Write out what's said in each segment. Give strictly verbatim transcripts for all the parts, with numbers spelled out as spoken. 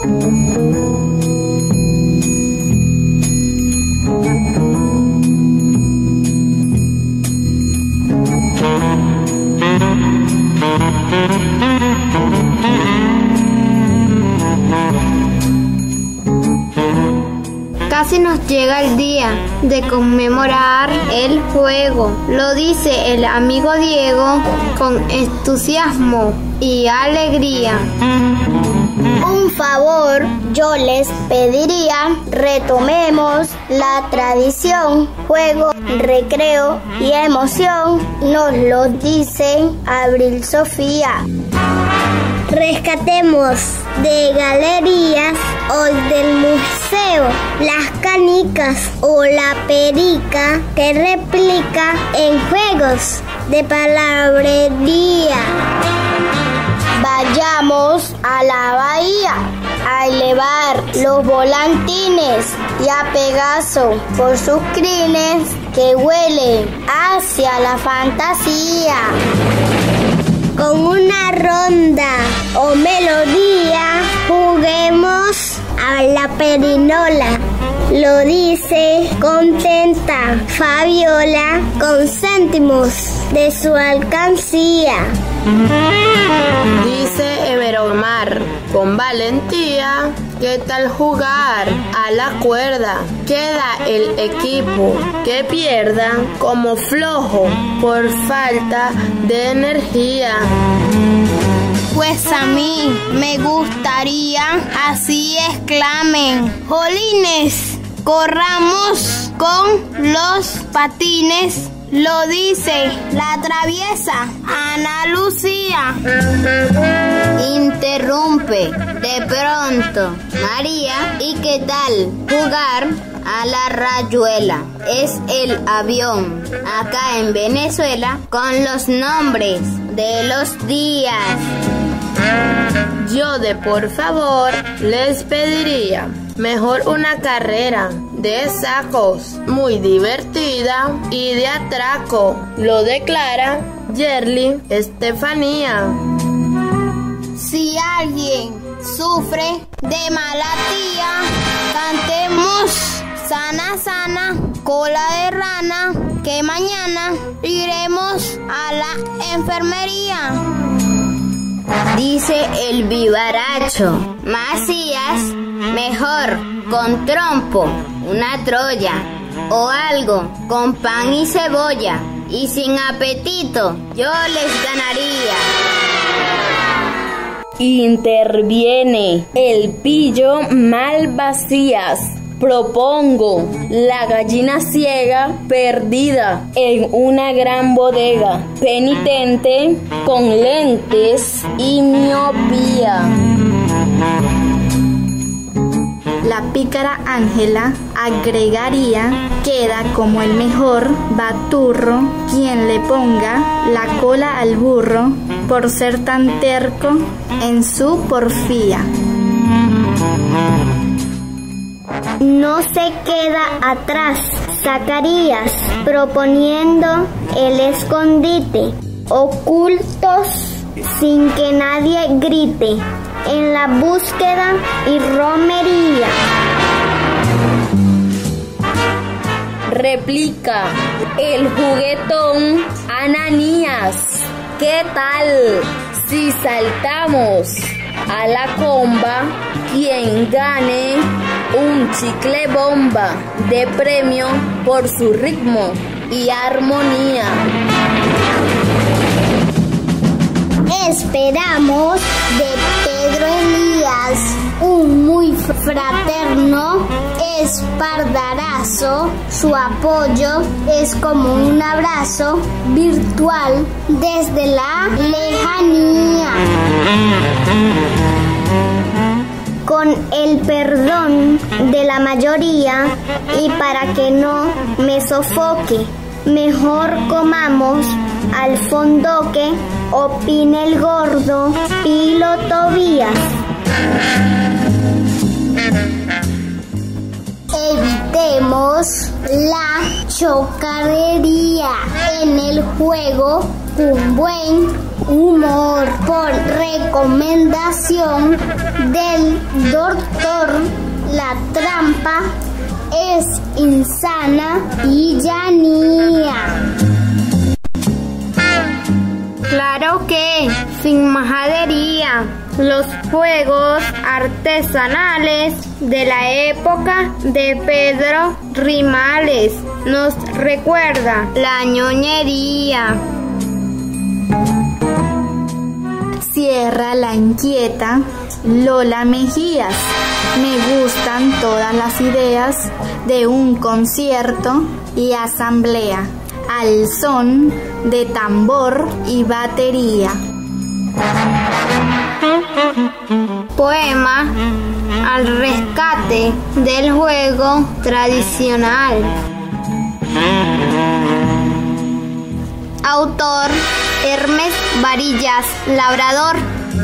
Casi nos llega el día de conmemorar el juego, lo dice el amigo Diego con entusiasmo y alegría. Un favor yo les pediría, retomemos la tradición, juego, recreo y emoción, nos lo dice Abril Sofía. Rescatemos de galerías o del museo las canicas o la perica que replica en juegos de palabrería. Vayamos a la bahía a elevar los volantines y a Pegaso por sus crines que huelen hacia la fantasía. Con una ronda o melodía juguemos a la perinola, lo dice contenta Fabiola con céntimos de su alcancía. Dice Everomar con valentía, ¿qué tal jugar a la cuerda? Queda el equipo que pierda como flojo por falta de energía. Pues a mí me gustaría así exclamen, jolines, corramos con los patines, lo dice la traviesa Ana Lucía. Interrumpe de pronto María, ¿y qué tal jugar a la rayuela? Es el avión acá en Venezuela con los nombres de los días. Yo de por favor les pediría mejor una carrera de sacos muy divertida y de atraco, lo declara Yerly Estefanía. Si alguien sufre de malatía, cantemos sana sana, cola de rana, que mañana iremos a la enfermería. Dice el vivaracho Macías, mejor con trompo, una troya o algo con pan y cebolla, y sin apetito yo les ganaría. Interviene el pillo Malvacías. Propongo la gallina ciega perdida en una gran bodega, penitente con lentes y miopía. La pícara Ángela agregaría, queda como el mejor baturro quien le ponga la cola al burro por ser tan terco en su porfía. No se queda atrás Zacarías proponiendo el escondite, ocultos sin que nadie grite, en la búsqueda y romería. Replica el juguetón Ananías, ¿qué tal si saltamos a la comba? Quien gane un chicle bomba de premio por su ritmo y armonía. Esperamos de Pedro Elías un muy fraterno espaldarazo. Su apoyo es como un abrazo virtual desde la lejanía. Con el perdón de la mayoría y para que no me sofoque, mejor comamos al fondoque, opina el gordo Pilo Tobías. Evitemos la chocarrería en el juego, un buen humor por recordar recomendación del doctor, la trampa es insana y llanía. Claro que, sin majadería, los juegos artesanales de la época de Pedro Rimales nos recuerda la ñoñería. Cierra la inquieta Lola Mejías. Me gustan todas las ideas de un concierto y asamblea al son de tambor y batería. Poema al rescate del juego tradicional. Autor Hermes Varillas Labrador.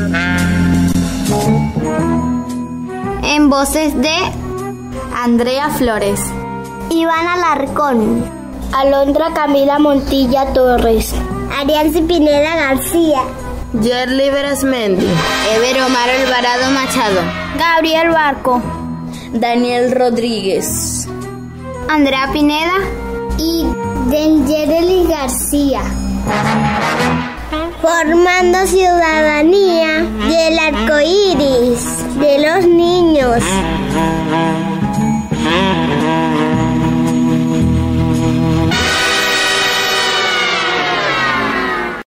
En voces de Andrea Flores, Iván Alarcón, Alondra Camila Montilla Torres, Ariel Pineda García, Yerli Beresmendi, Ever Omar Alvarado Machado, Gabriel Barco, Daniel Rodríguez, Andrea Pineda y Dengereli García. Formando ciudadanía del arco iris de los niños.